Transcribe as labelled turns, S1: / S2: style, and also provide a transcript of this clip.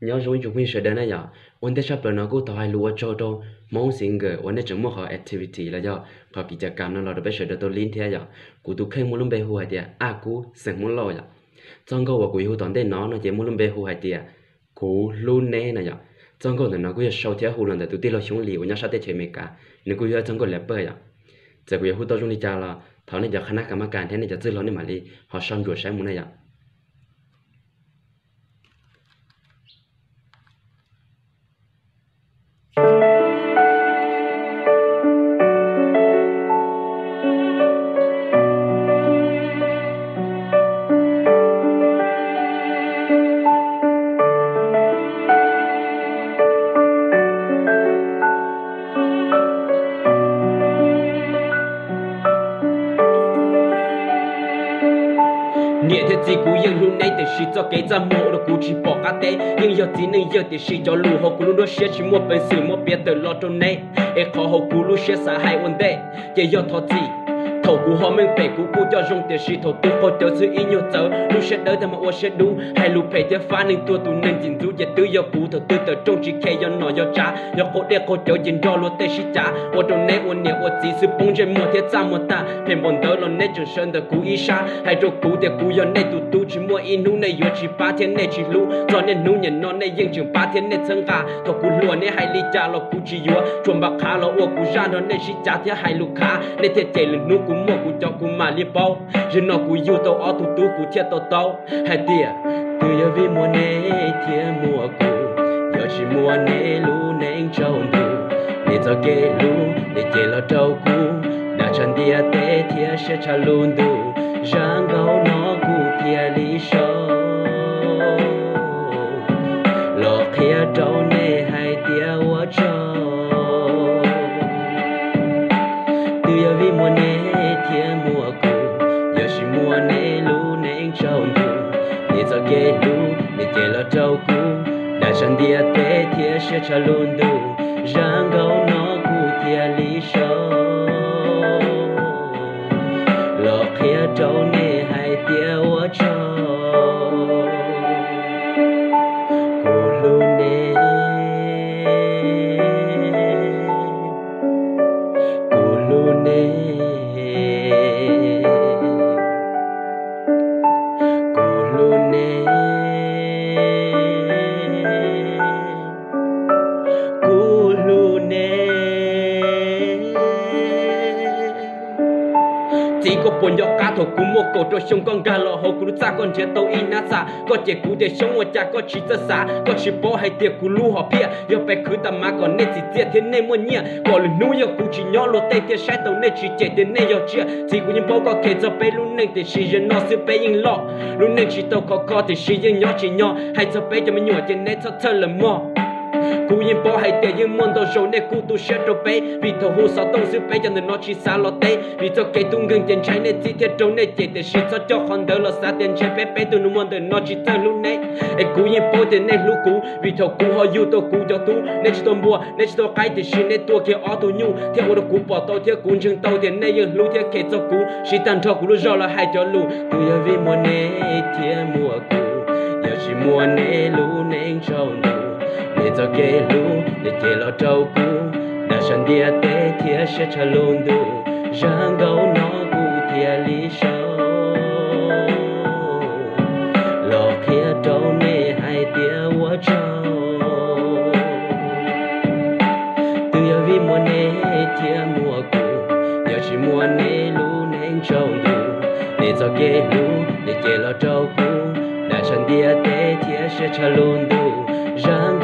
S1: nhớ rồi chúng mình sẽ đến này giờ vấn đề sắp tới nó cũng thay lúa cho đâu mong xin cái vấn đề chúng mình họ activity là giờ họ kỹ thuật cảm nó là bây giờ được tôi liên thế giờ cụ tôi khen muốn luôn bê hồ hay tiệt cụ sinh muốn lo giờ trong câu và cụ hồ toàn đây nó chỉ muốn luôn bê hồ hay tiệt cụ luôn nè này giờ trong câu nó cũng sau theo hồ lần tôi tin là chúng liều nhá sát tới chơi mấy cả nếu cụ trong câu lẹp bơi giờ giờ cụ hồ tôi trong đi cha là thằng này giờ khả năng cảm cảm thế này giờ chưa lo nên mà đi họ xong rồi sáng muốn này giờ
S2: nghĩa thế gì cũng yên luôn này để xí cho cái ra mồ rồi cũng chỉ bỏ cả té nhưng giờ chỉ nên giờ để xí cho lù họ cũng luôn đó xé chỉ một bên sự một biết từ lo trong này em khó họ cũng luôn xé xa hai vấn đề giờ giờ thọ gì thầu của họ mình phải cũng cho dùng để xí thầu tôi có cho sự ý nhiều giờ lúc sẽ đỡ thì mà ô sẽ đủ hay lúc phải để phá nên tôi nên chính dù giờ tư giờ cũ thầu tư từ trong chỉ khe giờ nói giờ trả giờ cố để cố cho chính cho luôn để xí trả ô trong này ô nhiều ô chỉ sự bông trên một thế trăm một ta phải muốn đỡ luôn này trường sơn được cũ ý xa hay rồi cũ để cũ giờ này tụt chỉ mua in nu này giờ chỉ 8 天内只路昨年nu年那内应征8天内增加头古罗内还里加了古只有准备卡了我古山那是家天还路卡那天这了nu古莫古叫古马里包人那古有到奥图都古贴到刀还爹对呀为莫内天莫古要是莫内路内找路你早给路你给了照顾那场地啊得贴是查路路让高那古贴里手落贴找你还贴我找对呀为莫内天莫古要是莫内路内找路你早给路你给了照顾那场地啊得贴是查路路让高那古贴里手落贴找你还贴我找bồn gió cá thổ cú một cổ trôi sông con gà lò hồ cú cha con trẻ tàu in nát xa có trẻ cú để sống một cha có chỉ ra xa có chỉ bỏ hay tiệc cú lu họ bia giờ phải cứ tầm má còn nên chỉ tiệt thế nên muốn nhia có lần nuôi giờ cú chỉ nhỏ lột tay tiệt sai tàu nên chỉ chạy thế nên giờ chia thì cú những bao có kể cho bé luôn nên thì chỉ dân nó sẽ bé in lọ luôn nên chỉ tàu có thì chỉ dân nhỏ chỉ nhỏ hay cho bé cho mình nhỏ thì nên cho thơ là mò cú yên bỏ hay tiền yên muốn đâu rồi nên cú tu sẽ đâu bé vì thầu hồ sao tông sư bé cho nên nó chỉ xa lọt tay vì cho cái tung gần tiền trái nên chỉ thiết trâu nên chỉ để chỉ cho con đỡ là xa tiền trái bé bé tu nó muốn để nó chỉ thơ luôn này cú yên bỏ tiền nên lú cú vì thầu cú họ yêu tao cú cho tu nên chỉ tao mua nên chỉ tao cái thì chỉ nên tua kia ở tu nhu theo tôi cú bỏ tao theo cú chừng tao tiền nên yên lú theo cái cho cú chỉ tan cho cú rồi là hai cho lú tu giờ vì mua nên theo mua cú giờ chỉ mua nên lú nên trâu你早给路，你给了照顾，那上地得贴是查路路，让高那古贴里手，老贴找你还贴我找，都要为莫你贴莫古，要是莫你路能找路，你早给路，你给了照顾，那上地得贴是查路路，让